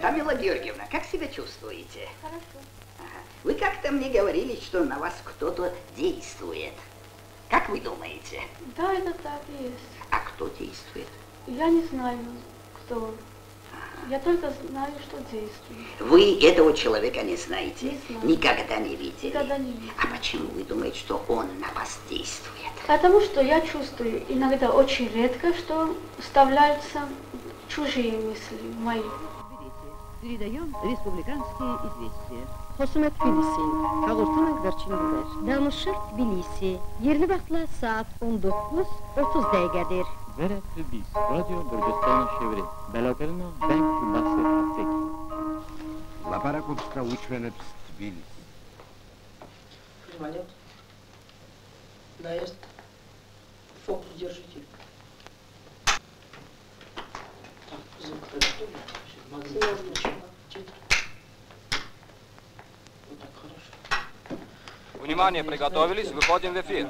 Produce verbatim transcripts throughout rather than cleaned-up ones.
Камила Георгиевна, как себя чувствуете? Хорошо. Ага. Вы как-то мне говорили, что на вас кто-то действует. Как вы думаете? Да, это так и есть. А кто действует? Я не знаю, кто. Я только знаю, что действует. Вы этого человека не знаете? Не знаю. Никогда не видели? Никогда не видела. А почему вы думаете, что он на вас действует? Потому что я чувствую иногда очень редко, что вставляются чужие мысли в мои. Передаем республиканские известия. Хосумет Тбилиси, Хагуртумек Verçinliler. Danışır Tbilisi. Yerli vaxtla saat on dokuz otuz dəqiqədir. Veret Tbilisi, Radyo Gürcistan Şevri. Belokadına Bank Tbilisi Hatsek. Лапараков проучвенец Тбилиси. Внимание. Наезд. Фокус держите. Так, звук приготовлен. Магнит включена. Титр. Вот так, хорошо. Внимание, приготовились, выходим в эфир.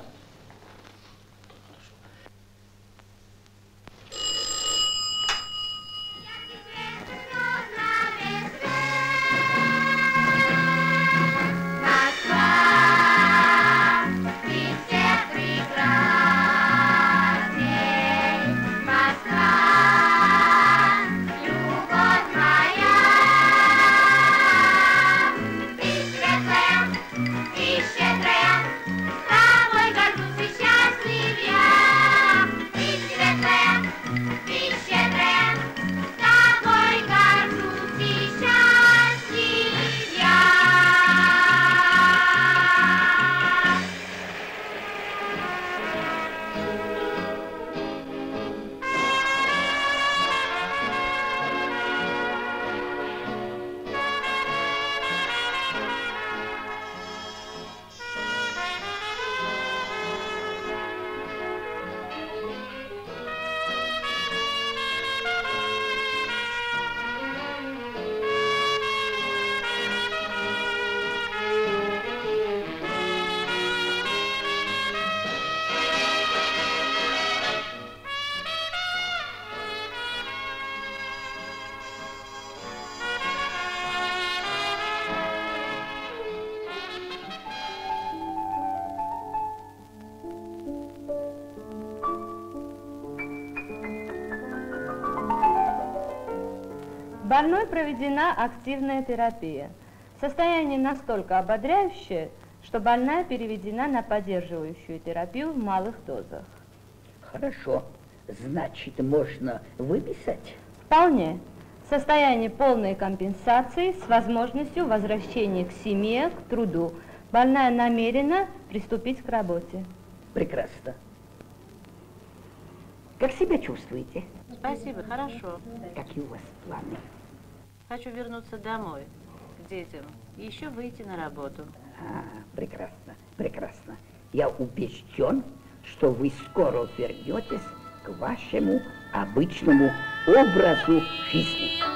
Больной проведена активная терапия. Состояние настолько ободряющее, что больная переведена на поддерживающую терапию в малых дозах. Хорошо. Значит, можно выписать? Вполне. Состояние полной компенсации с возможностью возвращения к семье, к труду. Больная намерена приступить к работе. Прекрасно. Как себя чувствуете? Спасибо, хорошо. Какие у вас планы? Хочу вернуться домой, к детям, и еще выйти на работу. А, прекрасно, прекрасно. Я убежден, что вы скоро вернетесь к вашему обычному образу жизни.